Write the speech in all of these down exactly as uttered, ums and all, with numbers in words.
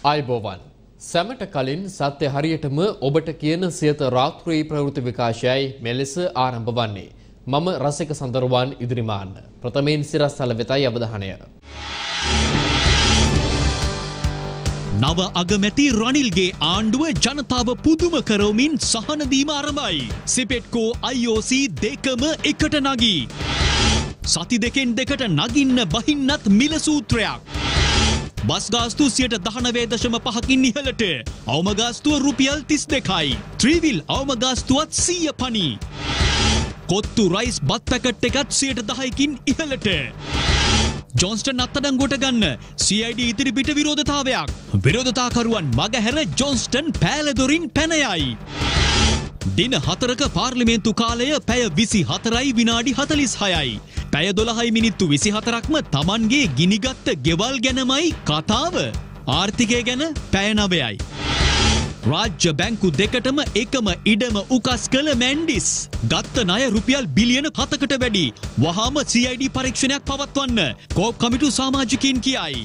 ආයුබෝවන් සැමට කලින් සත්‍ය හරියටම ඔබට කියන සියත රාත්‍රී ප්‍රවෘත්ති විකාශයයි මෙලෙස ආරම්භ වන්නේ. මම රසික සඳරුවන් ඉදිරිමාන්න. ප්‍රථමයෙන් සිරස්තල වෙතයි අවධානය. නව අගමැති රනිල්ගේ ආණ්ඩුව ජනතාව පුදුම කරවමින් සහන දීම ආරම්භයි. සිපෙට්කෝ I O C දෙකම එකට නගී. සති දෙකෙන් දෙකට නගින්න බහින්නත් මිල සූත්‍රයක්. බස් ගාස්තු සියයට දහනවය දශම පහකින් ඉහළට. අවම ගාස්තුව රුපියල් තිස් දෙකයි. ත්‍රීවිල් අවම ගාස්තුවත් සීය පනි. කොත්තු රයිස් බත් පැකට් එකත් සියයට දහයකින් ඉහළට. ජොන්ස්ටන් අත්අඩංගුවට ගන්න C I D ඉදිරි පිට විරෝධතාවයක්. විරෝධතාකරුවන් මගහැර ජොන්ස්ටන් පෑලදොරින් පැන යයි. දින හතරක පාර්ලිමේන්තු කාලය පැය විසි හතරයි විනාඩි හතළිස් හයයි. පැය දොළහයි මිනිත්තු විසි හතරක්ම තමන්ගේ ගිනිගත්ත ගෙවල් ගැනමයි කතාව. ආර්ථිකය ගැන පැය නවයයි. රාජ්‍ය බැංකු දෙකටම එකම ඉඩම උකස් කළ මැන්ඩිස්. ගත්ත ණය රුපියල් බිලියන හතකට වැඩි. වහාම C I D පරීක්ෂණයක් පවත්වන්න කෝප් කමිටු සමාජිකයින් කියයි.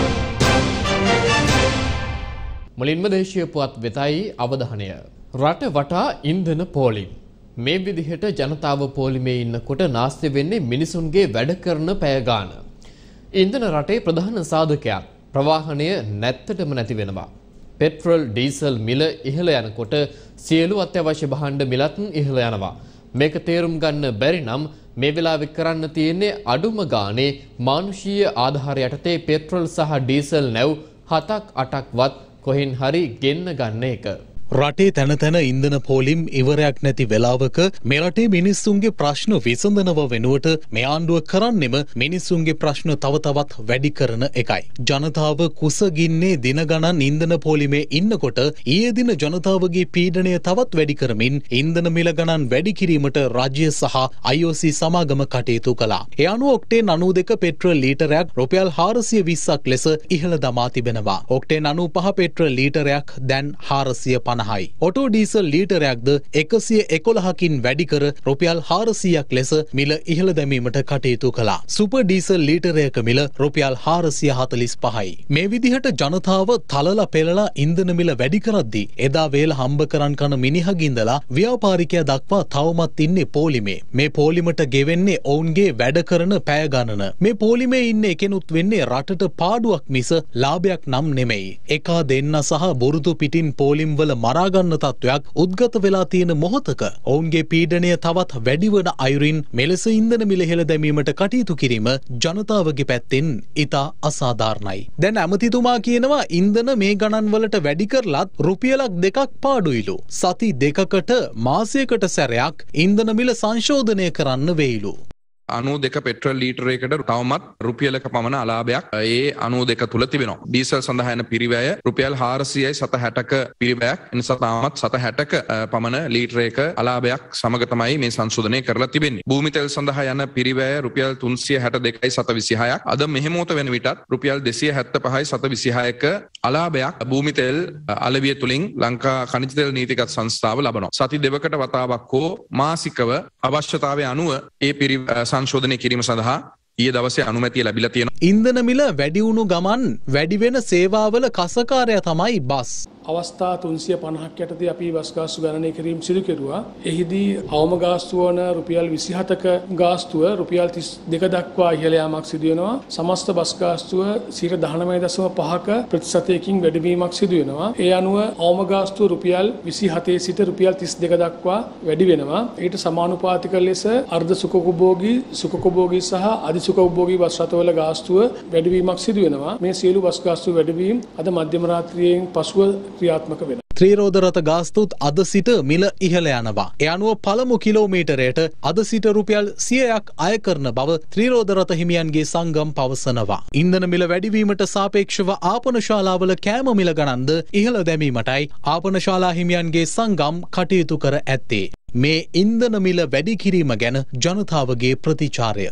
මුලින්ම දේශීය පුවත් වෙතයි අවධානය. රට වටා ඉන්ධන පෝලිම්. මේ විදිහට ජනතාව පෝලිමේ ඉන්නකොට නාස්ති වෙන්නේ මිනිසුන්ගේ වැඩ කරන පැය ගාන. ඉන්ධන රටේ ප්‍රධාන සාධකයක් ප්‍රවාහනය නැත්තටම නැති වෙනවා. පෙට්‍රල් ඩීසල් මිල ඉහළ යනකොට සියලු අත්‍යවශ්‍ය භාණ්ඩ මිලත් ඉහළ යනවා. මේක තේරුම් ගන්න බැරි නම් මේ වෙලාවේ කරන්න තියෙන්නේ අඩුම ගානේ මානුෂීය ආධාර යටතේ පෙට්‍රල් සහ ඩීසල් නැව් හතක් අටක්වත් කොහෙන් හරි ගෙන්න ගන්න එක. රටේ තැන තැන ඉන්ධන පෝලිම් ඉවරයක් නැති වෙලාවක මේ රටේ මිනිස්සුන්ගේ ප්‍රශ්න විසඳනව වෙනුවට මේ ආණ්ඩුව කරන්නෙම මිනිස්සුන්ගේ ප්‍රශ්න තව තවත් වැඩි කරන එකයි. ජනතාව කුසගින්නේ දින ගණන් ඉන්ධන පෝලිමේ ඉන්නකොට ඊයේ දින ජනතාවගේ පීඩනය තවත් වැඩි කරමින් ඉන්ධන මිල ගණන් වැඩි කිරීමට රාජ්‍ය සහ I O C සමාගම කටයුතු කළා. ඒ අනුව ඔක්ටේන් අනූ දෙක පෙට්‍රල් ලීටරයක් රුපියල් හාරසිය විස්සක් ලෙස ඉහළ දමා තිබෙනවා. ඔක්ටේන් අනූ පහ පෙට්‍රල් ලීටරයක් දැන් හාරසිය පනහයි. ඔටෝ ඩීසල් ලීටරයක්ද එකසිය එකොළහකින් වැඩි කර රුපියල් හාරසියක් ලෙස මිල ඉහළ දැමීමට කටයුතු කළා. සුපර් ඩීසල් ලීටරයක මිල රුපියල් හාරසිය හතළිස් පහයි. මේ විදිහට ජනතාව තලලා පෙළලා ඉන්ධන මිල වැඩි කරද්දී එදා වේල හම්බ කරන් කන මිනිහගින්දලා ව්‍යාපාරිකයා දක්වා තවමත් ඉන්නේ පෝලිමේ. මේ පෝලිමට ගෙවෙන්නේ ඔවුන්ගේ වැඩ කරන පැය ගණන. මේ පෝලිමේ ඉන්න එකෙනුත් වෙන්නේ රටට පාඩුවක් මිස ලාභයක් නම් නෙමෙයි. එකා දෙන්න සහ බොරුතු පිටින් පෝලිම් වල මරාගන්න තත්ත්වයක් උද්ගත වෙලා තියෙන මොහොතක ඔවුන්ගේ පීඩනය තවත් වැඩිවන අයුරින් මෙලෙස ඉන්ධන මිල ඉහළ දැමීමට කටයුතු කිරීම ජනතාවගේ පැත්තෙන් ඉතා අසාධාරණයි. දැන් ඇමතිතුමා කියනවා ඉන්ධන මේ ගණන් වලට වැඩි කරලත් රුපියලක් දෙකක් පාඩුයිලු. සති දෙකකට මාසයකට සැරයක් ඉන්ධන මිල සංශෝධනය කරන්න වෙයිලු. අනූ දෙක පෙට්‍රල් ලීටරයකට තවමත් රුපියලක පමණ අලාභයක් ඒ අනූ දෙක තුල තිබෙනවා. ඩීසල් සඳහා යන පිරිවැය රුපියල් හාරසියයි සත හැටක පිරිවැයක්. එනිසා තාමත් සත හැටක පමණ ලීටරයක අලාභයක් සමග තමයි මේ සංශෝධනය කරලා තිබෙන්නේ. භූමි තෙල් සඳහා යන පිරිවැය රුපියල් තුන්සිය හැට දෙකයි සත විසිහයක්. අද මෙහෙමෝත වෙන විටත් රුපියල් දෙසිය හැත්තෑපහයි සත විසිහයක අලාභයක් භූමි තෙල් අලවිය තුලින් ලංකා ඛනිජ තෙල් නීතිගත සංස්ථාව ලබනවා. සති දෙකකට වතාවක් හෝ මාසිකව අවශ්‍යතාවය අනුව ඒ පිරිවැය සංශෝධනය කිරීම සඳහා ඊයේ දවසේ අනුමැතිය ලැබිලා තියෙනවා. ඉන්ධන මිල වැඩි වුණු ගමන් වැඩි වෙන සේවාවල කසකාරය තමයි බස්. අවස්ථා තුන්සිය පනහක් යටතේ අපි බස් ගාස්තු ගණනය කිරීම සිදු කෙරුවා. එහිදී අවම ගාස්තුව වන රුපියල් විසිහතක ගාස්තුව රුපියල් තිස් දෙක දක්වා ඉහළ යාමක් සිදු වෙනවා. සමස්ත බස් ගාස්තුව සියයට දහනවය දශම පහක ප්‍රතිශතයකින් වැඩිවීමක් සිදු වෙනවා. ඒ අනුව අවම ගාස්තුව රුපියල් විසිහතේ සිට රුපියල් තිස් දෙක දක්වා වැඩි වෙනවා. ඊට සමානුපාතික ලෙස අර්ධ සුඛෝපභෝගී සුඛෝපභෝගී සහ අධි සුඛෝපභෝගී බස් රථවල ගාස්තුව වැඩිවීමක් සිදු වෙනවා. මේ සියලු බස් ගාස්තු වැඩිවීම අද මධ්‍යම රාත්‍රියෙන් පසුව ක්‍රියාත්මක වෙනවා. ත්‍රිරෝද රථ ගාස්තුත් අද සිට මිල ඉහළ යනවා. ඒ අනුව පළමු කිලෝමීටරයට අද සිට රුපියල් සියයක් අය කරන බව ත්‍රිරෝද රථ හිමියන්ගේ සංගම් පවසනවා. ඉන්ධන මිල වැඩිවීමට සාපේක්ෂව ආපන ශාලාවල කෑම මිල ගණන්ද ඉහළ දැමීමටයි ආපන ශාලා හිමියන්ගේ සංගම් කටයුතු කර ඇත්තේ. මේ ඉන්ධන මිල වැඩි කිරීම ගැන ජනතාවගේ ප්‍රතිචාරය.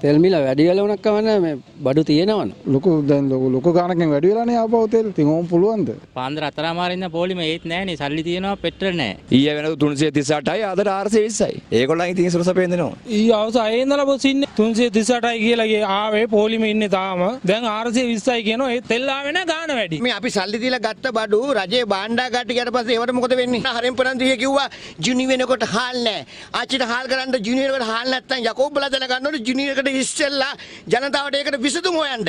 තෙල් මිල වැඩි වෙලා උනක් කවන්නේ මේ බඩු තියෙනවනේ. ලොකු දැන් ලොකු ලොකු ගානකින් වැඩි වෙලානේ ආපහු තෙල්. ඉතින් ඕම් පුළුවන්ද? පාන්දර අතරමාරින් ඉන්න පොලිම ඒත් නැහනේ. සල්ලි තියෙනවා පෙට්‍රල් නැහැ. ඊයේ වෙනද තුන්සිය තිස් අටයි අදට හාරසිය විස්සයි. ඒගොල්ලන් ඉතින් සුරසපෙන් දෙනවා. ඊ අවසානයේ ඉඳලා බොස් ඉන්නේ තුන්සිය තිස් අටයි කියලා ආවේ පොලිම ඉන්නේ තාම. දැන් හාරසිය විස්සයි කියනවා. ඒ තෙල් ආවේ නැහැ ගාන වැඩි. මේ අපි සල්ලි දීලා ගත්ත බඩු රජේ භාණ්ඩාගාරට ගියට පස්සේ ඒවට මොකද වෙන්නේ? හරෙන් පරන්තිය කිව්වා ජුනි වෙනකොට හාල් නැහැ. ආච්චිට හාල් කරන්න ජුනි වෙනකොට හාල් නැත්තම් යකෝබ්බලා දැන ගන්න ඕනේ ජුනි එකට ඉස්සෙල්ලා ජනතාවට ඒකට විසඳුම් හොයන්න.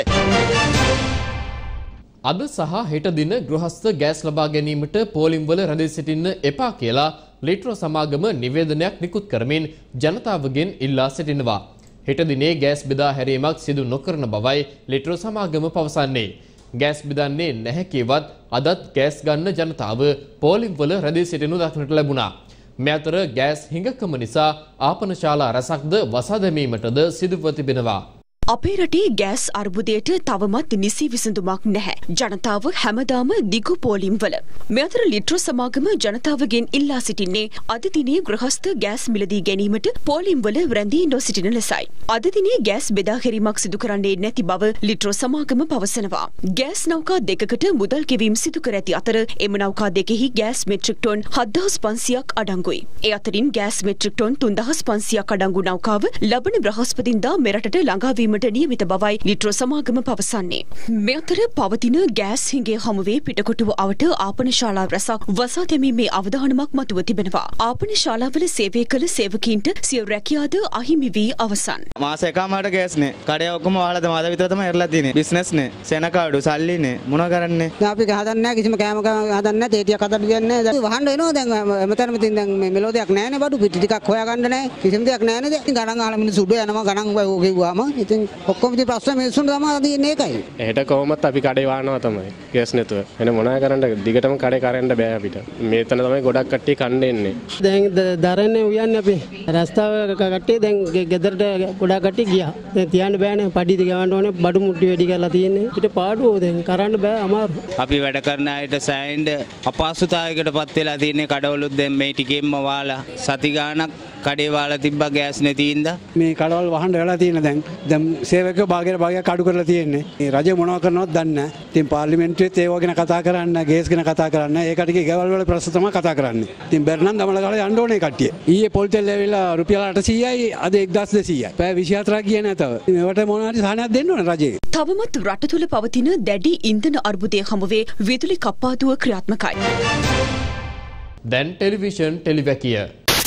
අද සහ හෙට දින ගෘහස්ත ගෑස් ලබා ගැනීමට පෝලිම්වල රැඳී සිටින්න එපා කියලා ලිට්‍රෝ සමාගම නිවේදනයක් නිකුත් කරමින් ජනතාවගෙන් ඉල්ලා සිටිනවා. හෙට දිනේ ගෑස් බෙදා හැරීමක් සිදු නොකරන බවයි ලිට්‍රෝ සමාගම පවසන්නේ. ගෑස් බෙදන්නේ නැහැ කියවත් අදත් ගෑස් ගන්න ජනතාව පෝලිම්වල රැඳී සිටිනු දක්නට ලැබුණා. මේ අතර ගෑස් හිඟකම නිසා ආපනශාලා රැසක්ද වසා දැමීමටද සිදුව තිබෙනවා. අපේ රටේ ගෑස් අර්බුදයට තවමත් නිසි විසඳුමක් නැහැ. ජනතාව හැමදාම දිගු පෝලිම්වල. මේ අතර ලිට්‍රෝ සමාගම ජනතාවගෙන් ඉල්ලා සිටින්නේ අද දිනේ ගෘහස්ත ගෑස් මිලදී ගැනීමට පෝලිම්වල රැඳී නොසිටින ලෙසයි. අද දිනේ ගෑස් බෙදා හැරීමක් සිදු කරන්නේ නැති බව ලිට්‍රෝ සමාගම පවසනවා. ගෑස් නෞකා දෙකකට මුදල් ගෙවීම් සිදු කර ඇති අතර එම නෞකා දෙකෙහි ගෑස් මෙට්‍රික් ටොන් හත්දහස් පන්සියයක් අඩංගුයි. ඒ අතරින් ගෑස් මෙට්‍රික් ටොන් තුන්දහස් පන්සියයක් අඩංගු නෞකාව ලබන බ්‍රහස්පතින්දා මෙරටට ළඟාවීම නියමිත බවයි ලිට්‍රෝ සමාගම පවසන්නේ. මේ අතර පවතින ගෑස් හිඟේ හමුවේ පිටකොටුව අවට ආපනශාලා රැසක් වසා දැමීමේ අවධානමක් මතුව තිබෙනවා. ආපනශාලාවල සේවය කළ සේවකීන්ට සිය රැකියාද අහිමි වී අවසන්. මාස එකමාරට ගෑස් නේ. කඩේ ඔක්කොම වහලා තමයි අද විතර තමයි එරලා තියෙන්නේ. බිස්නස් නේ. සෙනකාඩු සල්ලි නේ. මොන කරන්නේ? දැන් අපි හදන්නේ නැහැ කිසිම කෑම හදන්නේ නැහැ. තේටියක් හදන්න දෙන්නේ නැහැ. වහන්න වෙනවා දැන් මෙතනම තින් දැන් මේ මෙලෝඩියක් නැහැ නේ බඩු පිටි ටිකක් හොයාගන්න නැහැ. කිසිම දෙයක් නැහැ නේද? ගණන් අහලා මිනිස්සු උඩ යනවා ගණන් ඔය කිව්වම ඉතින් ඔක්කොම ඉතින් ප්‍රශ්න මිනිස්සුන්ට තමයි තියෙන්නේ ඒකයි. එහෙට කොහොමත් අපි කඩේ වහනවා තමයි. ගෑස් නැතුව. එන මොනා කරන්න දිගටම කඩේ කරන්න බෑ අපිට. මේතන තමයි ගොඩක් කට්ටිය කන්නේ ඉන්නේ. දැන් දරන්නේ උයන්නේ අපි. රස්තාව කට්ටිය දැන් ගෙදරට ගොඩක් කට්ටිය ගියා. දැන් තියන්න බෑනේ. පඩි දිගවන්න ඕනේ. බඩු මුට්ටි වැඩි කරලා තියෙන්නේ. පිට පාඩුව දැන් කරන්න බෑ අමාරු. අපි වැඩ කරන අයට සෑහෙන අපහසුතාවයකටපත් වෙලා තියෙන්නේ. කඩවලුත් දැන් මේ ටිකෙන්ම වාලා සති ගාණක් කඩේ වාලා තිබ්බා ගෑස් නැතිින්ද. මේ කඩවල් වහන්න වෙලා තියෙන දැන් දැන් සේවක භාගයට භාගයක් අඩු කරලා තියෙන්නේ. මේ රජය මොනව කරනවද දන්නේ නැහැ. ඉතින් පාර්ලිමේන්තුවේත් ඒව ගැන කතා කරන්න, ගෑස් ගැන කතා කරන්න, ඒ කට්ටියගේ ගෙවල් වල ප්‍රශ්න තමයි කතා කරන්නේ. ඉතින් බැරනම් දමල ගාලා යන්න ඕනේ කට්ටිය. ඊයේ පොල් තෙල් ඇවිල්ලා රුපියල් අටසීයයි අද එක්දාස් දෙසීයයි. පැය විසි හතරක් ගියේ නැතව. මේවට මොනවා හරි සහනයක් දෙන්න ඕනේ රජයේ. තවමත් රට තුළ පවතින දැඩි ඉන්ධන අර්බුදය හමුවේ විදුලි කප්පාදුව ක්‍රියාත්මකයි. දැන් ටෙලිවිෂන් ටෙලිවැකිය.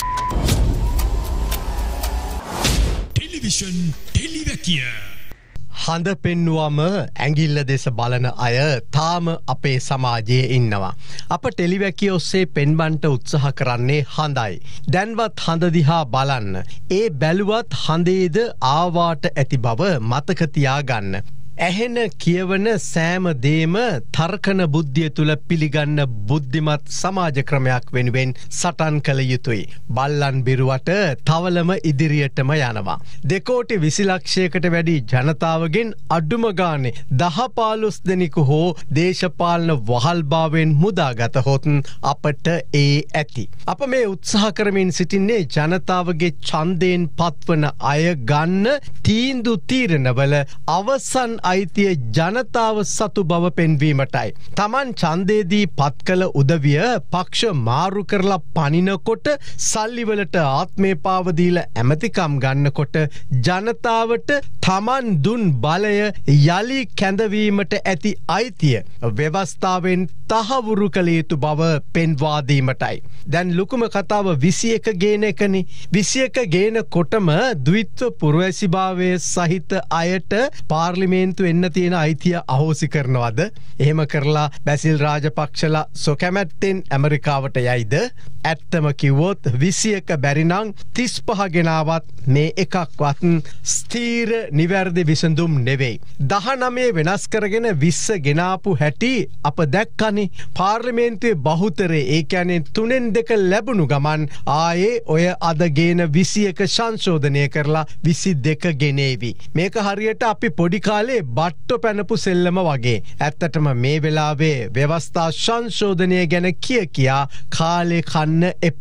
ටෙලිවිෂන් ටෙලිවැකිය. හඳ පෙන්නුවම ඇඟිල්ල දෙස බලන අය තාම අපේ සමාජයේ ඉන්නවා. අප ටෙලිවැකිය ඔස්සේ පෙන්වන්නට උත්සාහ කරන්නේ හඳයි. දැන්වත් හඳ දිහා බලන්න. ඒ බැලුවත් හඳේද ආවාට ඇති බව මතක තියාගන්න. ඇහෙන කියවන සෑම දේම තර්කන බුද්ධිය තුළ පිළිගන්න බුද්ධිමත් සමාජ ක්‍රමයක් වෙනුවෙන් සටන් කළ යුතුයි. බල්ලන් බිරුවට තවලම ඉදිරියටම යනවා. දෙකෝටි විසි ලක්ෂයකට වැඩි ජනතාවගෙන් අඩුම ගානේ දහ පහළොස් දෙනෙකු හෝ දේශපාලන වහල්භාවයෙන් මුදාගතහොත් අපට ඒ ඇති. අප මේ උත්සාහ කරමින් සිටින්නේ ජනතාවගේ ඡන්දයෙන් පත්වන අය ගන්න තීන්දුව තීරණවල අවසන් අයිතිය ජනතාව සතු බව පෙන්වීමටයි. තමන් ඡන්දේදී පත් කළ උදවිය පක්ෂ මාරු කරලා පනිනකොට සල්ලිවලට ආත්මේ පාවදීලා ඇමතිකම් ගන්නකොට ජනතාවට තමන් දුන් බලය යලි කැඳවීමට ඇති අයිතිය ව්‍යවස්ථාවෙන් තහවුරු කළ යුතු බව පෙන්වා දීමටයි. දැන් ලොකුම කතාව විසි එක ගේන එකනේ. විසි එක ගේන කොටම ද්විත්ව පුරවැසිභාවය සහිත අයට පාර්ලිමේන්තු එන්න තියෙන අයිතිය අහෝසි කරනවද? එහෙම කරලා බැසිල් රාජපක්ෂලා සොකැමැත්තෙන් ඇමරිකාවට යයිද? ඇත්තම කිව්වොත් විසි එක බැරිනම් තිස් පහ ගෙනාවත් මේ එකක්වත් ස්ථීර නිවැරදි විසඳුම් නෙවෙයි. දහනවය වෙනස් කරගෙන විස්ස ගෙනාපු හැටි අප දැක්කනේ. පාර්ලිමේන්තුවේ බහුතරේ ඒ කියන්නේ තුනෙන් දෙක ලැබුණු ගමන් ආයේ ඔය අද ගේන විසි එක සංශෝධනය කරලා විසි දෙක ගෙනේවි. මේක හරියට අපි පොඩි කාලේ බට්ටෝ පැනපු සෙල්ලම වගේ. ඇත්තටම මේ වෙලාවේ ව්‍යවස්ථා සංශෝධනය ගැන කිය කියා කාලේ කන්න එපා.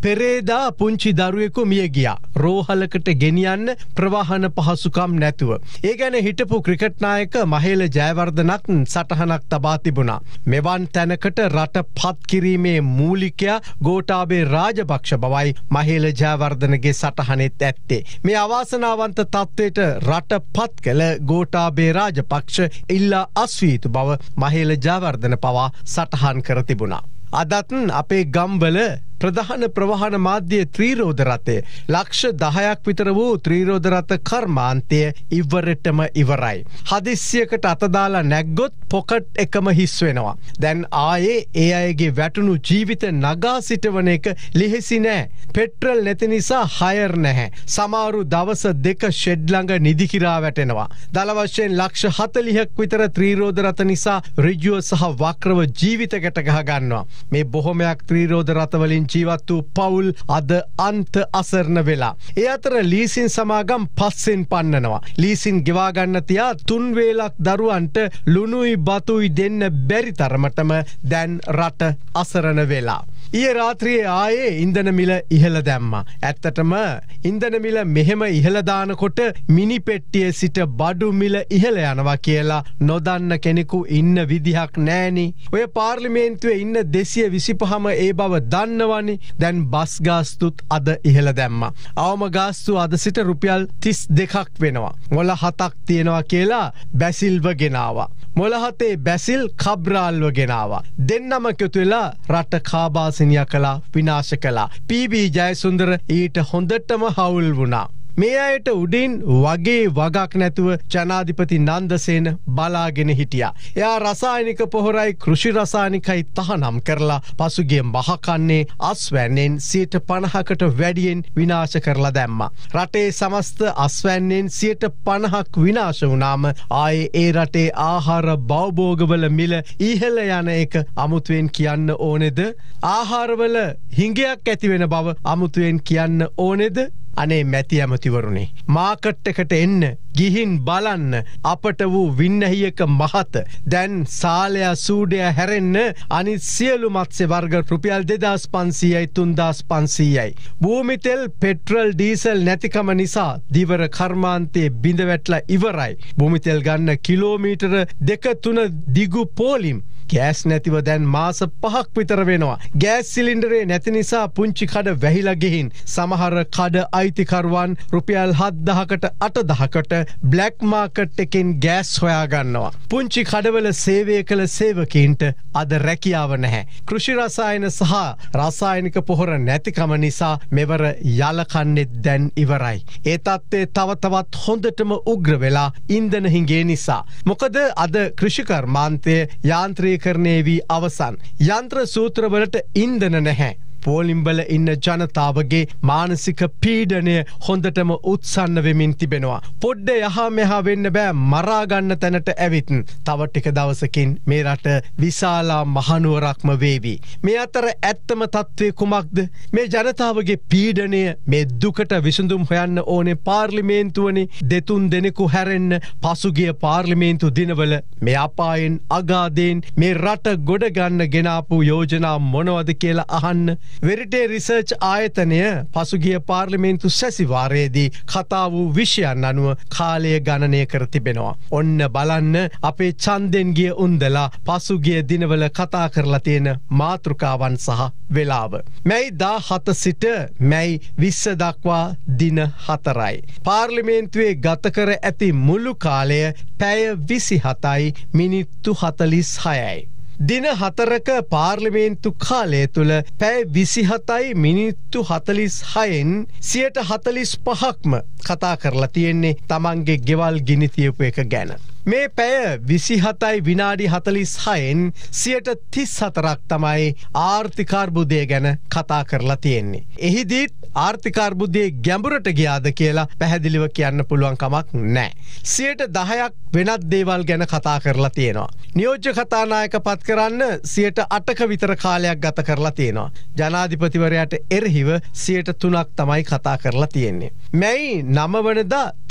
පෙරේදා පුංචි දරුවෙකු මිය ගියා. රෝහලකට ගෙනියන්න ප්‍රවාහන පහසුකම් නැතුව. ඒ ගැන හිටපු ක්‍රිකට් නායක මහේල ජයවර්ධනක් සටහනක් තබා තිබුණා. මෙවන් තැනකට රට පත් කිරීමේ මූලිකයා ගෝඨාභය රාජපක්ෂ බවයි මහේල ජයවර්ධනගේ සටහනෙත් ඇත්තේ. මේ අවාසනාවන්ත තත්ත්වයට රට පත් කළ ගෝඨාභය රාජපක්ෂ ඉල්ලා අස්වීතු බව මහේල ජයවර්ධන පවා සටහන් කර තිබුණා. අදත් අපේ ගම්වල ප්‍රධාන ප්‍රවාහන මාධ්‍ය ත්‍රීරෝධ රථය ලක්ෂ දහයක් විතර වූ ත්‍රීරෝධ රථ කර්මාන්තය ඉවරටම ඉවරයි. හදිස්සියකට අතදාලා නැග්ගොත් පොකට් එකම හිස් වෙනවා. දැන් ආයේ ඒ අයගේ වැටුණු ජීවිත නගා සිටවන එක ලිහිසි නෑ. පෙට්‍රල් නැති නිසා හයර් නැහැ. සමහරු දවස දෙක ෂෙඩ් ළඟ නිදි කිරා වැටෙනවා. දල වශයෙන් ලක්ෂ හතළිහක් විතර ත්‍රීරෝධ රථ නිසා ඍජුව සහ වක්‍රව ජීවිත ගැට ගහ ගන්නවා. මේ බොහොමයක් ත්‍රීරෝධ රථ වලින් ජීවත් වූ පවුල් අද අන්ත අසරණ වෙලා. ඒ අතර ලීසින් සමාගම් පස්සෙන් පන්නනවා. ලීසින් ගෙවා ගන්න තියා තුන් වේලක් දරුවන්ට ලුණුයි බතුයි දෙන්න බැරි තරමටම දැන් රට අසරණ වෙලා. ඊයේ රාත්‍රියේ ආයේ ඉන්ධන මිල ඉහළ දැම්මා. ඇත්තටම ඉන්ධන මිල මෙහෙම ඉහළ දානකොට මිනි පෙට්ටියේ සිට බඩු මිල ඉහළ යනවා කියලා නොදන්න කෙනෙකු ඉන්න විදිහක් නෑනේ. ඔය පාර්ලිමේන්තුවේ ඉන්න දෙසිය විසිපහම ඒ බව දන්නවනේ. දැන් බස් ගාස්තුත් අද ඉහළ දැම්මා. අවම ගාස්තු අද සිට රුපියල් තිස් දෙකක් වෙනවා. මොල හතක් තියෙනවා කියලා බැසිල්ව ගෙනාවා. මොල හතේ බැසිල් කබ්‍රාල්ව ගෙනාවා. දෙන්නම එකතු වෙලා රට කාබාසිනියා කළා, විනාශ කළා. පී බී ජයසුන්දර ඊට හොඳටම හවුල් වුණා. මේ අයට උඩින් වගේ වගක් නැතුව ජනාධිපති නන්දසේන බලාගෙන හිටියා. එයා රසායනික පොහොරයි කෘෂි රසායනිකයි තහනම් කරලා පසුගිය මහකන්නේ අස්වැන්නෙන් සියයට පනහකට වැඩියෙන් විනාශ කරලා දැම්මා. රටේ සමස්ත අස්වැන්නෙන් සියයට පනහක් විනාශ වුණාම ආයේ ඒ රටේ ආහාර භවභෝගවල මිල ඉහළ යන එක අමුතුවෙන් කියන්න ඕනේද? ආහාරවල හිඟයක් ඇති වෙන බව අමුතුවෙන් කියන්න ඕනේද? අනේ මැති ඇමතිවරුනේ, මාකට් එකට එන්න, ගිහින් බලන්න අපට වූ වින්නහියක මහත. දැන් සාලයා සූඩයා හැරෙන්න අනිත් සියලු මත්ස්‍ය වර්ග රුපියල් දෙදාස් පන්සීයයි තුන්දාස් පන්සීයයි. භූමි තෙල් පෙට්‍රල් ඩීසල් නැතිකම නිසා දිවර කර්මාන්තයේ බිඳ වැටලා ඉවරයි. භූමි තෙල් ගන්න කිලෝමීටර දෙක තුන දිගු පෝලිම් ගෑස් නැතිව දැන් මාස පහක් විතර වෙනවා. ගෑස් සිලින්ඩරේ නැති නිසා පුංචි කඩ වැහිලා ගිහින් සමහර කඩ අයිතිකරුවන් රුපියල් හත්දහකට අටදහකට බ්ලැක් මාකට් එකෙන් ගෑස් හොයා ගන්නවා. පුංචි කඩවල සේවය කළ සේවකීන්ට අද රැකියාව නැහැ. කෘෂි රසායන සහ රසායනික පොහොර නැතිකම නිසා මෙවර යලකන්නේ දැන් ඉවරයි. ඒ තත්ත්වය තව තවත් හොඳටම උග්‍ර වෙලා ඉන්ධන හිඟේ නිසා. මොකද අද කෘෂිකර්මාන්තය යාන්ත්‍රීකරණය වී අවසන්. යන්ත්‍ර සූත්‍රවලට ඉන්ධන නැහැ. පෝලිම්බල ඉන්න ජනතාවගේ මානසික පීඩනය හොඳටම උත්සන්න වෙමින් තිබෙනවා. පොඩ්ඩ යහා මෙහා වෙන්න බෑ, මරාගන්න තැනට ඇවිත් තව ටික දවසකින් මේ රට විශාලා මහනුවරක්ම වේවි. මේ අතර ඇත්තම තත්ත්වය කුමක්ද? මේ ජනතාවගේ පීඩනය, මේ දුකට විසඳුම් හොයන්න ඕනේ පාර්ලිමේන්තුවනේ. දෙතුන් දෙනෙකු හැරෙන්න පසුගිය පාර්ලිමේන්තු දිනවල මේ අපායෙන් අගාදයෙන් මේ රට ගොඩ ගන්න ගෙනාපු යෝජනා මොනවද කියලා අහන්න. වෙරිටේ රිසර්ච් ආයතනය පසුගිය පාර්ලිමේන්තු සැසිවාරයේදී කතා වූ විෂයන් අනුව කාලය ගණනය කර තිබෙනවා. ඔන්න බලන්න අපේ ඡන්දෙන් ගිය උන්දලා පසුගිය දිනවල කතා කරලා තියෙන මාතෘකාවන් සහ වෙලාව. මැයි දාහත සිට මැයි විස්ස දක්වා දින හතරයි. පාර්ලිමේන්තුවේ ගත කර ඇති මුළු කාලය පැය විසිහතයි මිනිත්තු හතලිස් හයයි. දින හතරක පාර්ලිමේන්තු කාලය තුළ පැය විසිහතයි මිනිත්තු හතලිස් හයෙන් සියයට හතලිස් පහක්ම කතා කරලා තියෙන්නේ තමන්ගේ ගෙවල් ගිනි තියපු එක ගැන. මේ පැය විසිහතයි විනාඩි හතලිස් හයෙන් සියයට තිස් හතරක් තමයි ආර්ථිකාර්බුදය ගැන කතා කරලා තියෙන්නේ. එහිදීත් ආර්ථිකාර්බුදයේ ගැඹුරට ගියාද කියලා පැහැදිලිව කියන්න පුළුවන් කමක් නැහැ. සියයට දහයක් වෙනත් දේවල් ගැන කතා කරලා තියෙනවා. නියෝජ්‍ය කතානායක පත් කරන්න සියයට අටක විතර කාලයක් ගත කරලා තියෙනවා. ජනාධිපතිවරයාට එරෙහිව සියයට තුනක් තමයි කතා කරලා තියෙන්නේ. මැයි නවවනදා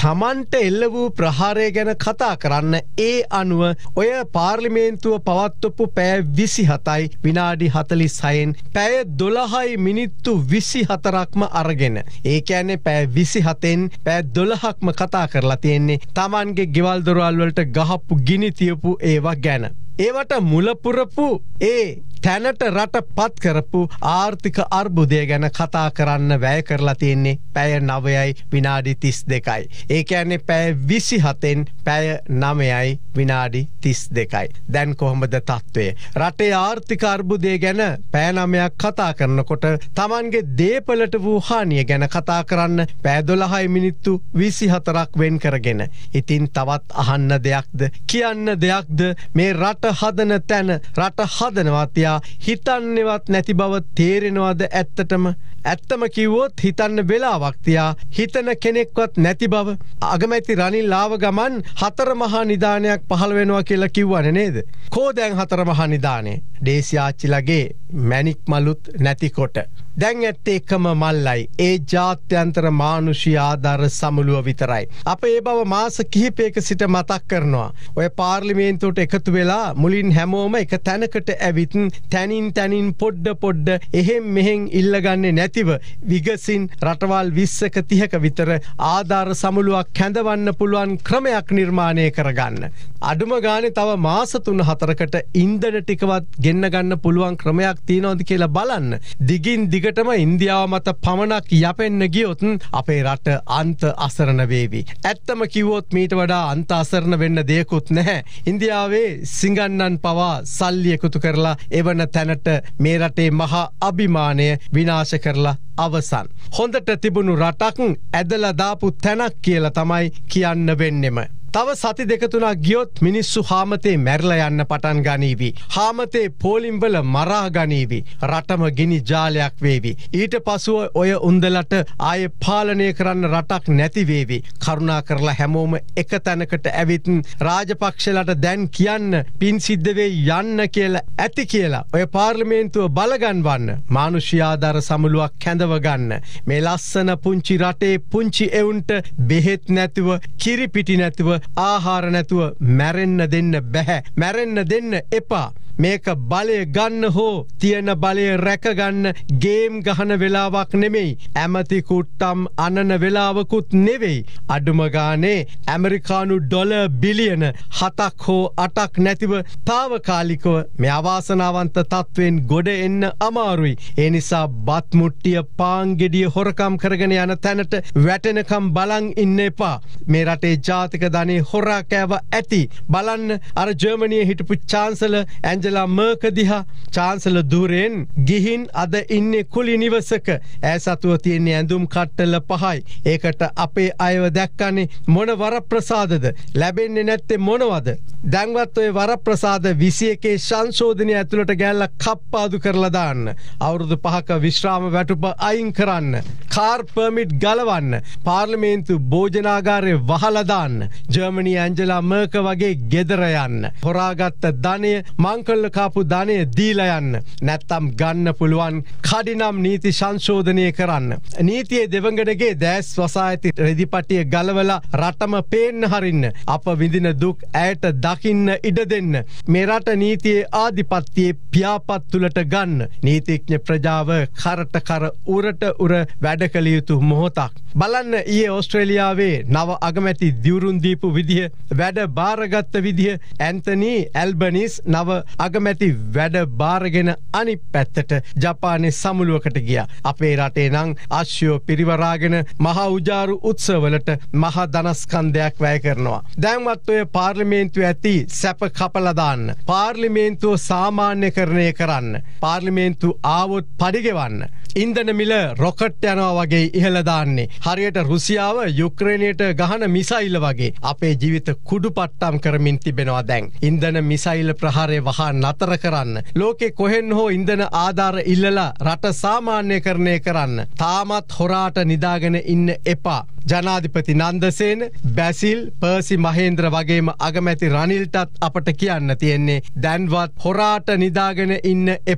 තමන්ට එල්ල වූ ප්‍රහාරය ගැන කතා කරන්න ඒ අනුව ඔය පාර්ලිමේන්තුව පවත්වපු පැය විසිහතයි විනාඩි හතලිස් හයෙන් පැය දොළහයි මිනිත්තු විසිහතරක්ම අරගෙන ඒ කියන්නේ පැය විසිහතෙන් පැය දොළහක්ම කතා කරලා තියෙන්නේ තමන්ගේ ගෙවල් දොරවල් වලට ගහපු ගිනි තියපු ඒවා ගැන. ඒවට මුලපුරපු ඒ තැනට රට පත් කරපු ආර්ථික අර්බුදය ගැන කතා කරන්න වැය කරලා තියෙන්නේ පැය නවයයි විනාඩි තිස් දෙකයි. ඒ කියන්නේ පැය විසිහතෙන් පැය නවයයි විනාඩි තිස් දෙකයි. දැන් කොහොමද තත්ත්වය? රටේ ආර්ථික අර්බුදය ගැන පැය නවයක් කතා කරනකොට තමන්ගේ දේපලට වූ හානිය ගැන කතා කරන්න පැය දොළහයි මිනිත්තු විසිහතරක් වෙන් කරගෙන. ඉතින් තවත් අහන්න දෙයක්ද කියන්න දෙයක්ද මේ රට හදන තැන රට හදනවා තියා හිතන්නේවත් නැති බව තේරෙනවද ඇත්තටම? ඇත්තම කිව්වොත් හිතන්න වෙලාවක් තියා හිතන කෙනෙක්වත් නැති බව. අගමැති රනිල් ආව ගමන් හතර මහා නිදානයක් පහළ වෙනවා කියලා කිව්වනේ නේද? කෝ දැන් හතර මහා නිදානේ? දේශී ආච්චිලගේ මැණික් මලුත් නැතිකොට. දැන් ඇත්තේ එකම මල්ලයි. ඒ ජාත්‍යන්තර මානුෂීය ආධාර සමුළුව විතරයි. අප ඒ බව මාස කිහිපයක සිට මතක් කරනවා. ඔය පාර්ලිමේන්තුවට එකතු වෙලා මුලින් හැමෝම එක තැනකට ඇවිත් තැනින් තැනින් පොඩ්ඩ පොඩ්ඩ එහෙම් මෙහෙන් ඉල්ලගන්නේ නැතිව විගසින් රටවල් විස්සක තිහක විතර ආධාර සමුළුවක් කැඳවන්න පුළුවන් ක්‍රමයක් නිර්මාණය කරගන්න. අඩුම ගානේ තව මාස තුන හතරකට ඉන්ධන ටිකවත් ගෙන්න ගන්න පුළුවන් ක්‍රමයක් තියෙනවද කියලා බලන්න. දිගින් දිගටම ඉන්දියාව මත පමණක් යැපෙන්න ගියොත් අපේ රට අන්ත අසරණ වේවි. ඇත්තම කිව්වොත් මීට වඩා අන්ත අසරණ වෙන්න දෙයක්වත් නැහැ. ඉන්දියාවේ සිංගන්නන් පවා සල්ලි එකතු කරලා එවන තැනට මේ රටේ මහා අභිමානය විනාශ කරලා අවසන්. හොඳට තිබුණු රටක් ඇදලා දාපු තැනක් කියලා තමයි කියන්න වෙන්නෙම. තව සති දෙක තුනක් ගියොත් මිනිස්සු හාමතේ මැරලා යන්න පටන් ගනීවි. හාමතේ පෝලිම්වල මරා ගනීවි. රටම ගිනි ජාලයක් වේවි. ඊට පසුව ඔය උන්දලට ආයේ පාලනය කරන්න රටක් නැති වේවි. කරුණා කරලා හැමෝම එක තැනකට ඇවිත් රාජපක්ෂලට දැන් කියන්න පින් සිද්ධ වෙයි යන්න කියලා ඇති කියලා ඔය පාර්ලිමේන්තුව බලගන්වන්න. මානුෂීය ආධාර සමුළුවක් කැඳව ගන්න. මේ ලස්සන පුංචි රටේ පුංචි එවුන්ට බෙහෙත් නැතුව කිරිපිටි නැතුව ආහාර නැතුව මැරෙන්න දෙන්න බැහැ. මැරෙන්න දෙන්න එපා. මේක බලය ගන්න හෝ තියෙන බලය රැක ගන්න ගේම් ගහන වෙලාවක් නෙමෙයි. ඇමති කුට්ටම් අනන වෙලාවකුත් නෙවෙයි. අඩුම ගානේ ඇමරිකානු ඩොලර් බිලියන හතක් හෝ අටක් නැතිව తాවකාලිකව මේ අවාසනාවන්ත තත්වෙන් ගොඩ එන්න අමාරුයි. ඒ නිසා බත් මුට්ටිය පාන් ගෙඩිය හොරකම් කරගෙන යන තැනට වැටෙනකම් බලන් ඉන්න එපා. මේ රටේ ජාතික ධනෙ හොරා කෑව ඇති. බලන්න අර ජර්මනියේ හිටපු චාන්සලර් ඇන්ජලා මර්කල් දිහා. චාන්සලර් දුරෙන් ගිහින් අද ඉන්නේ කුලි නිවසක. ඈ සතුව තියෙන ඇඳුම් කට්ටල පහයි. ඒකට අපේ අයව දැක්කනේ මොන වරප්‍රසාදද? ලැබෙන්නේ නැත්තේ මොනවද? දැන්වත් ඔය වරප්‍රසාද විසි එකේ සංශෝධනය ඇතුළට ගෑල්ලා කප්පාදු කරලා දාන්න. අවුරුදු පහක විශ්‍රාම වැටුප අයින් කරන්න. කාර් පර්මිට් ගලවන්න. පාර්ලිමේන්තු භෝජනාගාරය වහලා දාන්න. ජර්මනි ඇන්ජලා මර්කල් වගේ ගෙදර යන්න. හොරාගත්ත ධනය මංකල්ල කාපු ධනය දීලා යන්න. නැත්තම් ගන්න පුළුවන් කඩිනම් නීති සංශෝධනය කරන්න. නීතියේ දෙවඟඩගේ දැස් වසා ඇති රෙදිපටිය ගලවලා රටම පේන්න හරින්න. අප විඳින දුක් ඇයට දකින්න ඉඩ දෙන්න. මේ රට නීතියේ ආධිපත්‍යයේ පියාපත් තුලට ගන්න. නීතිඥ ප්‍රජාව කරට කර උරට උර වැඩ කළ යුතු මොහොතක්. බලන්න ඊයේ ඕස්ට්‍රේලියාවේ නව අගමැති දිවුරුම් දීපු විදිහ, වැඩ බාරගත්ත විදිහ. ඇන්තනි ඇල්බනිස් නව අගමැති වැඩ බාරගෙන අනිත් පැත්තට ජපානයේ සමුළුවකට ගියා. අපේ රටේ නම් අශ්වයෝ පිරිවරාගෙන මහා උජාරු උත්සවවලට මහා ධනස්කන්ධයක් වැය කරනවා. දැන්වත් ඔය පාර්ලිමේන්තුවේ ඇති සැප කපලා දාන්න. පාර්ලිමේන්තුව සාමාන්‍යකරණය කරන්න. පාර්ලිමේන්තු ආවොත් පඩිගෙවන්න. ඉන්ධන මිල රොකට් යනවා වගේ ඉහළ දාන්නේ. හරියට රුසියාව යුක්‍රේනයට ගහන මිසයිල් වගේ අපේ ජීවිත කුඩු පට්ටම් කරමින් තිබෙනවා දැන්. ඉන්ධන මිසයිල් ප්‍රහාරය වහා නතර කරන්න. ලෝකේ කොහෙන් හෝ ඉන්ධන ආධාර ඉල්ලලා රට සාමාන්‍යකරණය කරන්න. තාමත් හොරාට නිදාගෙන ඉන්න එපා. ජනාධිපති නන්දසේන, බැසිල්, පර්සි මහේන්ද්‍ර වගේම අගමැති රනිල්ටත් අපට කියන්න තියෙන්නේ දැන්වත් හොරාට නිදාගෙන ඉන්න එපා.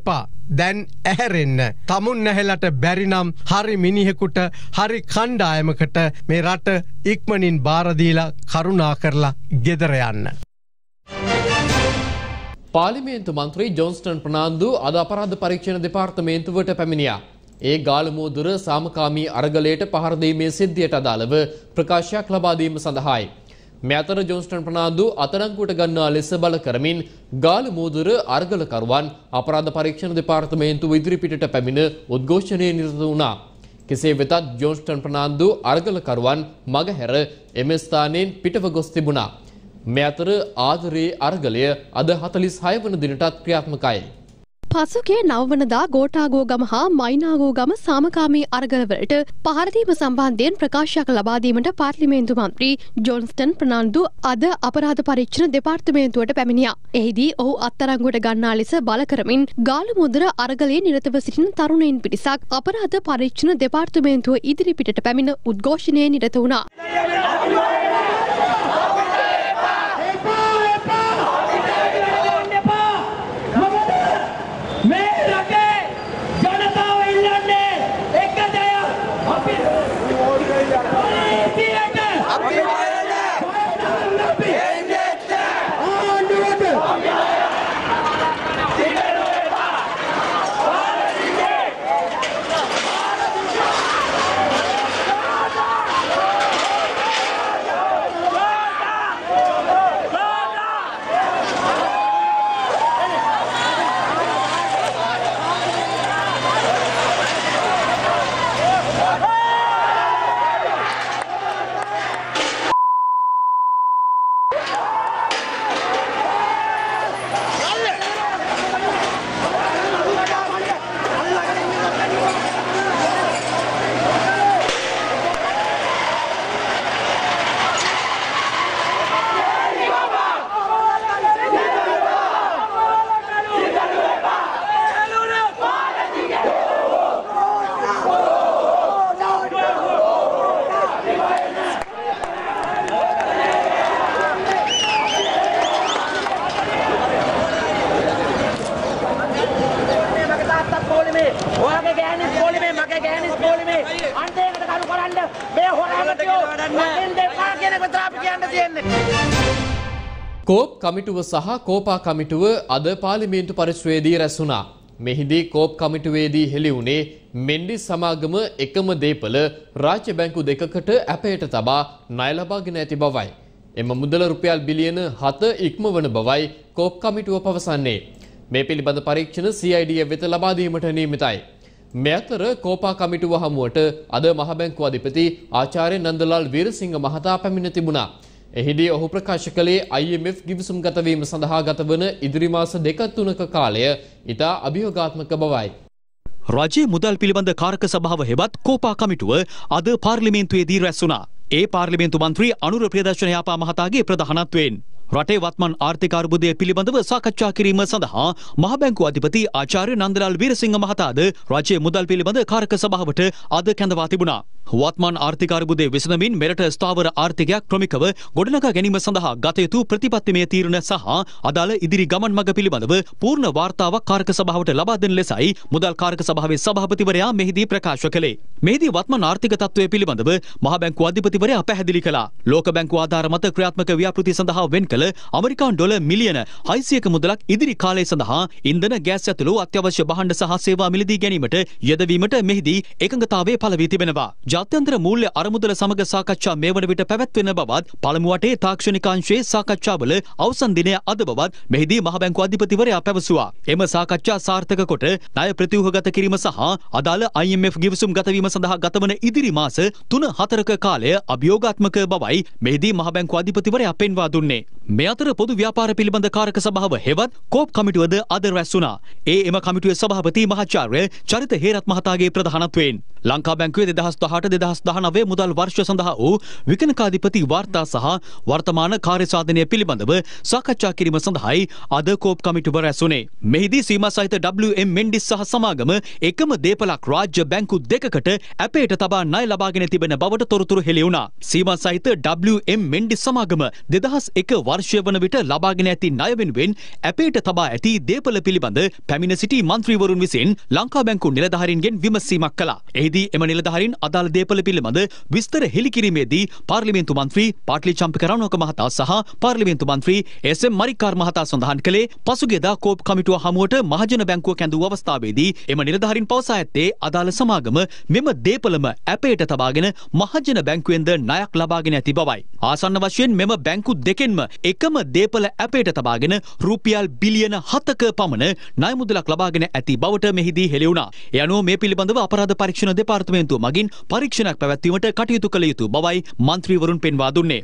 දැන් ඇහැරෙන්න. තමුන් නැහෙලට බැරිනම් හරි මිනිහෙකුට හරි කණ්ඩායමකට මේ රට ඉක්මනින් බාර දීලා කරුණා කරලා ගෙදර යන්න. පාර්ලිමේන්තු මන්ත්‍රී ජොන්ස්ටන් ප්‍රනාන්දු අද අපරාධ පරීක්ෂණ දෙපාර්තමේන්තුවට පැමිණියා. ඒ ගාලමෝදුර සාමකාමී අරගලයට පහර දීමේ සිද්ධියට අදාළව ප්‍රකාශයක් ලබා දීම සඳහායි. මේ අතර ජොන්ස්ටන් ප්‍රනාන්දු අත්අඩංගුවට ගන්නා ලෙස බල කරමින් ගාලමෝදුර අරගලකරුවන් අපරාධ පරීක්ෂණ දෙපාර්තමේන්තුව ඉදිරිපිටට පැමිණ උද්ඝෝෂණයේ නිරත වුණා. කෙසේ වෙතත් ජොන්ස්ටන් ප්‍රනාන්දු අරගලකරුවන් මගහැර එම ස්ථානයෙන් පිටව ගොස් තිබුණා. මේ අතර ආදරේ අරගලය අද හතළිස් හය වන දිනටත් ක්‍රියාත්මකයි. පසුගිය නවවනදා ගෝඨාගෝගම හා මයිනාගෝගම සාමකාමී අරගලවලට පහරදීම සම්බන්ධයෙන් ප්‍රකාශයක් ලබා දීමට පාර්ලිමේන්තු මන්ත්‍රී ජොන්ස්ටන් ප්‍රනාන්දු අද අපරාධ පරීක්ෂණ දෙපාර්තමේන්තුවට පැමිණියා. එහිදී ඔහු අත්අඩංගුවට ගන්නා ලෙස බල කරමින් ගාලමුද්‍ර අරගලයේ නිරතව සිටින තරුණයින් පිරිසක් අපරාධ පරීක්ෂණ දෙපාර්තමේන්තුව ඉදිරිපිටට පැමිණ උද්ඝෝෂණයේ නිරත වුණා. කෝප් කමිටුව සහ කෝපා කමිටුව අද පාර්ලිමේන්තු පරිශ්‍රයේදී රැස් වුණා. මෙහිදී කෝප් කමිටුවේදී හෙළි වුණේ මෙන්ඩිස් සමාගම එකම දේපල රාජ්‍ය බැංකු දෙකකට ඇපයට තබා ණය ලබාගෙන ඇති බවයි. එම මුදල රුපියල් බිලියන හත ඉක්මවන බවයි කෝප් කමිටුව පවසන්නේ. මේ පිළිබඳ පරීක්ෂණ සී අයි ඩී වෙත ලබා දීමට නියමිතයි. මේ අතර කෝපා කමිටුව හමුවට අද මහ බැංකු අධිපති ආචාර්ය නන්දලාල් වීරසිංහ මහතා පැමිණ තිබුණා. එහිදී ඔහු ප්‍රකාශ කළේ අයි එම් එෆ් ගිවිසුම් ගතවීම සඳහා ගතවන ඉදිරි මාස දෙක තුනක කාලය ඉතා අභියෝගාත්මක බවයි. රජයේ මුදල් පිළිබඳ කාරක සභාව හෙවත් කෝපා කමිටුව අද පාර්ලිමේන්තුවේදී රැස් වුණා. ඒ පාර්ලිමේන්තු මන්ත්‍රී අනුර ප්‍රියදර්ශන යාපා මහතාගේ ප්‍රධානත්වයෙන් රටේ වත්මන් ආර්ථික අර්බුදය පිළිබඳව සාකච්ඡා කිරීම සඳහා මහ බැංකු අධිපති ආචාර්ය නන්දලාල් වීරසිංහ මහතාද රජයේ මුදල් පිළිබඳ කාරක සභාවට අද කැඳවා තිබුණා. වත්මන් ආර්ථික අර්බුදය විසඳමින් මෙරට ස්ථාවර ආර්ථිකයක් ක්‍රමිකව ගොඩනගා ගැනීම සඳහා ගත යුතු ප්‍රතිපත්තිමය තීරණ සහ අදාළ ඉදිරි ගමන් මඟ පිළිබඳව පූර්ණ වාර්තාවක් කාරක සභාවට ලබා දෙන ලෙසයි මුදල් කාරක සභාවේ සභාපතිවරයා මෙහිදී ප්‍රකාශ කළේ. මෙහිදී වත්මන් ආර්ථික තත්ත්වය පිළිබඳව මහ බැංකු අධිපතිවරයා පැහැදිලි කළා. ලෝක බැංකුව ආධාර මත ක්‍රියාත්මක ව්‍යාපෘති සඳහා වෙන් කළ අමරිකානු ඩොලර් මිලියන හයසියක මුදලක් ඉදිරි කාලය සඳහා ඉන්ධන ගෑස් ඇතුළු අත්‍යවශ්‍ය භාණ්ඩ සහ සේවා මිලදී ගැනීමට යෙදවීමට මෙහිදී එකඟතාවය පළ වී තිබෙනවා. ජාත්‍යන්තර මූල්‍ය අරමුදල සමග සාකච්ඡා මේ වන විට පැවැත්වෙන බවත් පළමු වටේ තාක්ෂණික අංශයේ සාකච්ඡාවල අවසන් දිනය අද බවත් මෙහිදී මහ බැංකු අධිපතිවරයා පැවසුවා. එම සාකච්ඡා සාර්ථක කොට ණය ප්‍රතිව්‍යුහගත කිරීම සහ අදාළ අයි එම් එෆ් ගිවිසුම් ගතවීම සඳහා ගතවන ඉදිරි මාස තුන හතරක කාලය අභියෝගාත්මක බවයි මෙහිදී මහ බැංකු අධිපතිවරයා පෙන්වා දුන්නේ. මේ අතර පොදු ව්‍යාපාර පිළිබඳ කාරක සභාව හෙවත් කෝප් කමිටුවද අද රැස් වුණා. ඒ එම කමිටුවේ සභාපති මහාචාර්ය චරිත හේරත් මහතාගේ ප්‍රධානත්වයෙන් ලංකා බැංකුවේ දෙදහස් දහඅට අට දෙදහස් දහනවය මුදල් වර්ෂ සඳහා වූ විකනකාධිපති වාර්තා සහ වර්තමාන කාර්ය සාධනය පිළිබඳව සාකච්ඡා කිරීම සඳහායි අද කෝප් කමිටුව රැස් වුණේ. මෙහිදී සීමා සහිත ඩබ්ලිව් එම් මෙන්ඩිස් සහ සමාගම එකම දේපලක් රාජ්‍ය බැංකු දෙකකට ඇපයට තබා ණය ලබාගෙන තිබෙන බවට තොරතුරු හෙළි වුණා. සීමා සහිත ඩබ්ලිව් එම් මෙන්ඩිස් සමාගම දෙදහස් එක වර්ෂය වන විට ලබාගෙන ඇති ණය වෙනුවෙන් ඇපයට තබා ඇති දේපල පිළිබඳ පැමිණ සිටි මන්ත්‍රීවරුන් විසින් ලංකා බැංකු නිලධාරීන්ගෙන් විමසීමක් කළා. එහිදී එම නිලධාරීන් අදාළ දේපල පිළිබඳ විස්තර හෙළි කිරීමේදී පාර්ලිමේන්තු මන්ත්‍රී පාට්ලි චම්පක රණවක මහතා සහ පාර්ලිමේන්තු මන්ත්‍රී එස් එම් මරිකාර් මහතා සඳහන් කළේ පසුගියදා කෝප් කමිටුව හමුවට මහජන බැංකුව කැඳවූ අවස්ථාවේදී එම නිලධාරීන් පවසා ඇත්තේ අදාළ සමාගම මෙම දේපලම ඇපයට තබාගෙන මහජන බැංකුවෙන්ද ණයක් ලබාගෙන ඇති බවයි. ආසන්න වශයෙන් මෙම බැංකු දෙකෙන්ම එකම දේපල ඇපයට තබාගෙන රුපියල් බිලියන හතක පමණ ණය මුදලක් ලබාගෙන ඇති බවට මෙහිදී හෙළි වුණා. ඒ අනුව මේ පිළිබඳව අපරාධ පරීක්ෂණ දෙපාර්තමේන්තුව මගින් පරීක්ෂණයක් පැවැත්වීමට කටයුතු කළ යුතු බවයි මන්ත්‍රීවරුන් පෙන්වා දුන්නේ.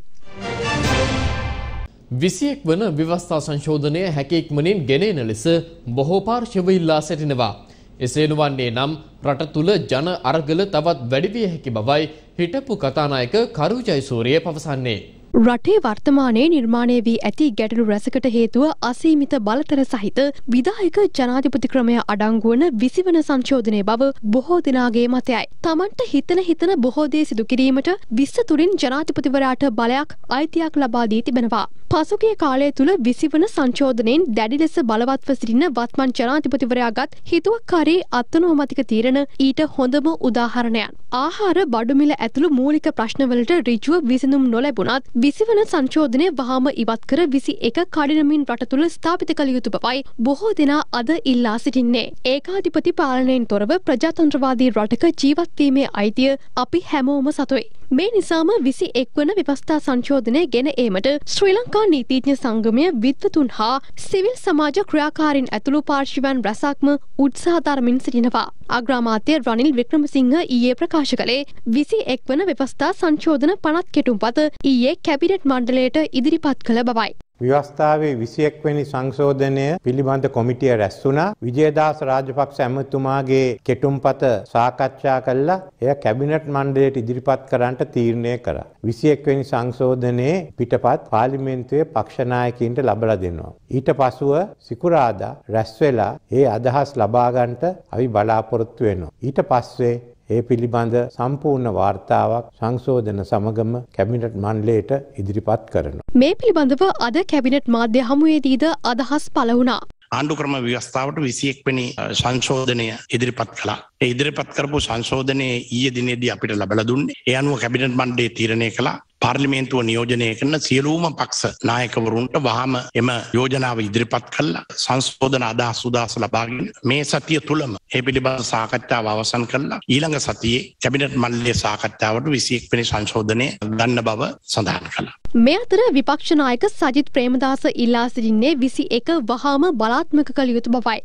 විසියෙක් වන ව්‍යවස්ථා සංශෝධනය හැකීක්මනින් ගෙනෙන ලෙස බොහෝ පාර්ශව ඉල්ලා සිටිනවා. එසේ නොවන්නේ නම් රට තුළ ජන අරගල තවත් වැඩි විය හැකි බවයි හිටපු කතානායක කරු ජයසූරිය පවසන්නේ. රටේ වර්තමානයේ නිර්මාණය වී ඇති ගැටලු රැසකට හේතුව අසීමිත බලතල සහිත විධායක ජනාධිපති ක්‍රමය අඩංගු වන විසිවන සංශෝධනය බව බොහෝ දෙනාගේ මතයයි. තමන්ට හිතන හිතන බොහෝ දේ සිදු කිරීමට විස්ස තුළින් ජනාධිපතිවරයාට බලයක් අයිතියක් ලබා දී තිබෙනවා. පසුගිය කාලය තුළ විසිවන සංශෝධනයෙන් දැඩි ලෙස බලවත්ව සිටින වත්මන් ජනාධිපතිවරයාගත් හිතුවක්කාරී අත්නෝමතික තීරණ ඊට හොඳම උදාහරණයන්. ආහාර බඩුමිල ඇතුළු මූලික ප්‍රශ්නවලට ඍජුව විසඳුම් නොලැබුණත් විසිවන සංශෝධනය වහාම ඉවත් කර විසි එක කඩිනමින් රට තුළ ස්ථාපිත කළ යුතු බවයි බොහෝ දෙනා අද ඉල්ලා සිටින්නේ. ඒකාධිපති පාලනයෙන් තොරව ප්‍රජාතන්ත්‍රවාදී රටක ජීවත්වීමේ අයිතිය අපි හැමෝම සතුයි. මේ නිසාම විසි එක් වන ව්‍යවස්ථා සංශෝධනය ගෙන ඒමට ශ්‍රී ලංකා නීතිඥ සංගමය විද්වතුන් හා සිවිල් සමාජ ක්‍රියාකාරීන් ඇතුළු පාර්ශවයන් රැසක්ම උත්සාහ දරමින් සිටිනවා. අග්‍රාමාත්‍ය රනිල් වික්‍රමසිංහ ඊයේ ප්‍රකාශ කළේ විසි එක් වන ව්‍යවස්ථා සංශෝධන පනත් කෙටුම්පත ඊයේ කැබිනට් මණ්ඩලයට ඉදිරිපත් කළ බවයි. ව්‍යවස්ථාවේ විසියෙක් වෙනි සංශෝධනය පිළිබඳ කොමිටිය රැස් වුණා. විජේදාස රාජපක්ෂ ඇමතුමාගේ කෙටුම්පත සාකච්ඡා කළා. එය කැබිනට් මණ්ඩලයට ඉදිරිපත් කරන්නට තීරණය කරා. විසියෙක් වෙනි සංශෝධනයේ පිටපත් පාර්ලිමේන්තුවේ පක්ෂ නායකයින්ට ලබා දෙනවා. ඊට පසුව සිකුරාදා රැස් වෙලා ඒ අදහස් ලබා ගන්නට අපි බලාපොරොත්තු වෙනවා. ඊට පස්සේ ඒ පිළිබඳ සම්පූර්ණ වාර්තාවක් සංශෝධන සමගම කැබිනට් මණ්ඩලයට ඉදිරිපත් කරනවා. මේ පිළිබඳව අද කැබිනට් මාධ්‍ය හමුවේදීද අදහස් පළ වුණා. ආණ්ඩුක්‍රම ව්‍යවස්ථාවට විසියෙක් වෙනි සංශෝධනය ඉදිරිපත් කළා. ඒ ඉදිරිපත් කරපු සංශෝධනයේ ඊයේ දිනේදී අපිට ලැබලා දුන්නේ. ඒ අනුව කැබිනට් මණ්ඩලය තීරණය කළා පාර්ලිමේන්තුව නියෝජනය කරන සියලුම පක්ෂ නායකවරුන්ට වහාම එම යෝජනාව ඉදිරිපත් කළා. සංශෝධන අදහස් උදාස ලබාගෙන මේ සතිය තුලම ඒ පිළිබඳ සාකච්ඡාව අවසන් කළා. ඊළඟ සතියේ කැබිනට් මණ්ඩලයේ සාකච්ඡාවට විසියෙක් වෙනි සංශෝධනය ගන්න බව සඳහන් කළා. මේ අතර විපක්ෂ නායක සජිත් ප්‍රේමදාස ඉල්ලා සිටින්නේ විසි එක වහාම බලාත්මක කළ යුතු බවයි.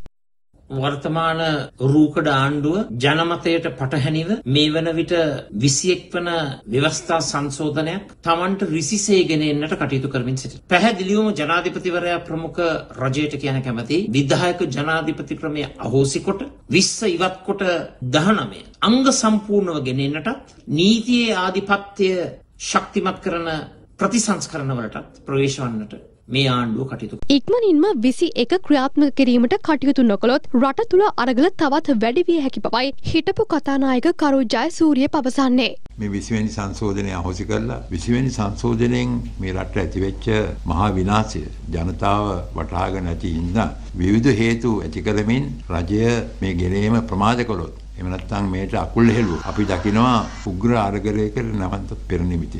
වර්තමාන රූකඩ ආණ්ඩුව ජනමතයට පටහැනිව මේ වන විට විසියෙක් වන ව්‍යවස්ථා සංශෝධනයක් තමන්ට රිසිසේගෙන එන්නට කටයුතු කරමින් සිටින. පැහැදිලිවම ජනාධිපතිවරයා ප්‍රමුඛ රජයට කියන කැමැති විධායක ජනාධිපති ක්‍රමය අහෝසි කොට විස්ස ඉවත් කොට දහනවය අංග සම්පූර්ණව ගෙන එන්නටත් නීතියේ ආධිපත්‍ය ශක්තිමත් කරන ප්‍රතිසංස්කරණ වලටත් ප්‍රවේශ වන්නට මේ ආණ්ඩුව කටයුතු. ඉක්මනින්ම විසි එක ක්‍රියාත්මක කිරීමට කටයුතු නොකළොත් රට තුළ අරගල තවත් වැඩි විය හැකි බවයි හිටපු කතානායක කරු ජයසූරිය පවසන්නේ. මේ විසිවෙනි සංශෝධනය අහෝසි කරලා විසිවෙනි සංශෝධනයෙන් මේ රටට ඇතිවෙච්ච මහා විනාශය ජනතාව වටහාගෙන නැති හින්දා විවිධ හේතු ඇති කරමින් රජය මේ ගෙනීම ප්‍රමාද කළොත් එහෙම නැත්නම් මේට අකුල් හෙළුවොත් අපි දකිනවා උග්‍ර අරගලයකට නැවත පෙර නිමිති.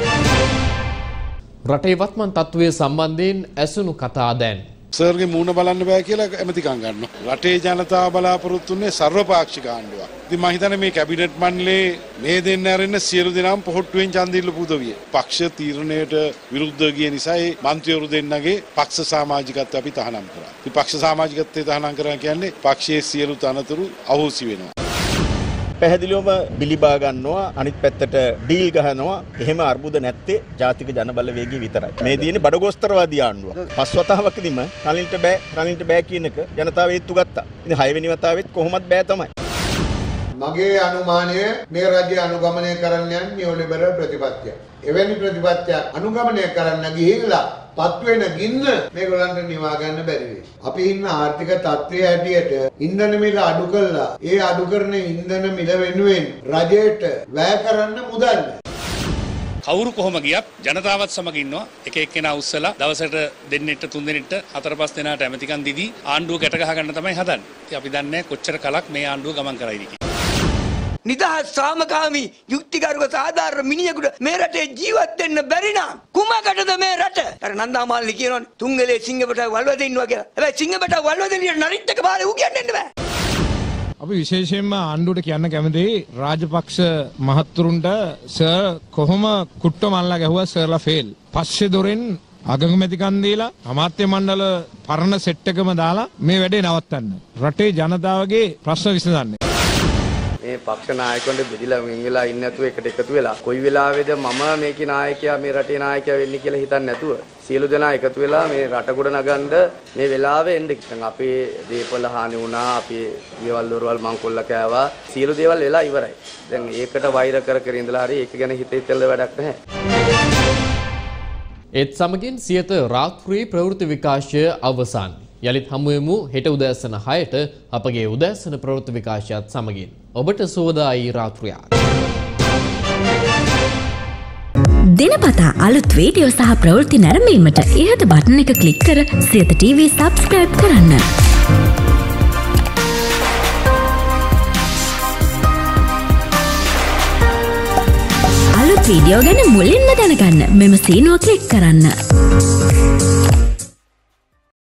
රටේ වත්මන් තත්ත්වය සම්බන්ධයෙන් ඇසුණු කතා දැන්. සර්ගේ මූණ බලන්න බෑ කියලා ඇමතිකම් ගන්නවා. රටේ ජනතාව බලාපොරොත්තු වෙන්නේ සර්වපාක්ෂික ආණ්ඩුවක්. ඉතින් මම හිතන්නේ මේ කැබිනට් මණ්ඩලයේ මේ දෙන්න ඇරෙන්න සියලු දෙනාම පොහොට්ටුවෙන් ඡන්ද ඉල්ලපු උදවිය. පක්ෂ තීරණයට විරුද්ධ ගිය නිසා ඒ മന്ത്രിවරු දෙන්නගේ පක්ෂ සමාජිකත්වය අපි තහනම් කරා. ඉතින් පක්ෂ සමාජිකත්වය තහනම් කරා කියන්නේ පක්ෂයේ සියලු තනතුරු අහෝසි වෙනවා. පැහැදිලිවම බිලිබා ගන්නවා අනිත් පැත්තට ඩීල් ගහනවා. එහෙම අර්බුද නැත්තේ ජාතික ජනබලවේගය විතරයි. මේ දිනේ බඩගෝස්තරවාදී ආණ්ඩුව. පස් වතාවකදීම රනිල්ට බෑ රනිල්ට බෑ කියන එක ජනතාව ඒත්තු ගත්තා. ඉතින් හය වෙනි වතාවෙත් කොහොමත් බෑ තමයි. මගේ අනුමානය මේ රජය අනුගමනය කරන්න යන නියෝලිබරල් ප්‍රතිපත්තිය. එවැනි ප්‍රතිපත්තියක් අනුගමනය කරන්න ගිහිල්ලා පත්වෙන ගින්න මේගොල්ලන්ට නිවා ගන්න බැරි වෙයි. අපි ඉන්න ආර්ථික තත්ත්වයේ හැටියට ඉන්ධන මිල අඩු කළා. ඒ අඩු කරන ඉන්ධන මිල වෙනුවෙන් රජයට වැය කරන්න මුදල් නැහැ. කවුරු කොහොම ගියත් ජනතාවත් සමග ඉන්නවා. එක එක්කෙනා උස්සලා දවසට දෙන්නෙට තුන් දෙනෙට හතර පහ දෙනාට ඇමතිකම් දීදී ආණ්ඩුව ගැට ගහ ගන්න තමයි හදන්නේ. ඉතින් අපි දන්නේ කොච්චර කලක් මේ ආණ්ඩුව ගමන් කරයිද කියලා. නිදහස් සාමකාමී යුක්තිගරුක සාධාරණ මිනිහෙකුට මේ රටේ ජීවත් වෙන්න බැරි නම් කුමකටද මේ රට? අර නන්දාමාලනි කියනවනේ තුන්ගලේ සිංහබට වල්වද ඉන්නවා කියලා. හැබැයි සිංහබට වල්වද එළියට නරිත් එක පාරේ ඌ කියන්නේ බෑ. අපි විශේෂයෙන්ම ආණ්ඩුවට කියන්න කැමතියි රාජපක්ෂ මහත්තුරුන්ට සර් කොහොම කුට්ට මල්ලා ගැහුවා සර්ලා ෆේල්. පස්සේ දොරෙන් අගමැතිකන් දීලා අමාත්‍ය මණ්ඩල පරණ සෙට් එකම දාලා මේ වැඩේ නවත්තන්න. රටේ ජනතාවගේ ප්‍රශ්න විසඳන්න. මේ පක්ෂ නායකයන්ට බෙදිලා වෙන් වෙලා ඉන්නේ නැතුව එකට එකතු වෙලා කොයි වෙලාවේද මම මේකේ නායකයා මේ රටේ නායකයා වෙන්නේ කියලා හිතන්නේ නැතුව සියලු දෙනා එකතු වෙලා මේ රට ගොඩ නගන්න මේ වෙලාවේ එන්න. දැන් අපේ දේපල හානි වුණා, අපේ ඊවල් දොරවල් මංකොල්ල කෑවා, සියලු දේවල් වෙලා ඉවරයි. දැන් ඒකට වෛර කර කර ඉඳලා හරි ඒක ගැන හිත හිතලා වැඩක් නැහැ. ඒත් සමගින් සියත රාත්‍රී ප්‍රවෘත්ති විකාශය අවසන්. යළිත් හමුවෙමු හෙට උදෑසන හයට අපගේ උදෑසන ප්‍රවෘත්ති විකාශයත් සමගින්. ඔබට සුවදායි රාත්‍රියක්. දිනපතා අලුත් වීඩියෝ සහ ප්‍රවෘත්ති නැරඹීමට ඉහත බටන් එක ක්ලික් කර සියත ටීවී සබ්ස්ක්‍රයිබ් කරන්න. අලුත් වීඩියෝ ගැන මුලින්ම දැනගන්න මෙම සීනුව ක්ලික් කරන්න.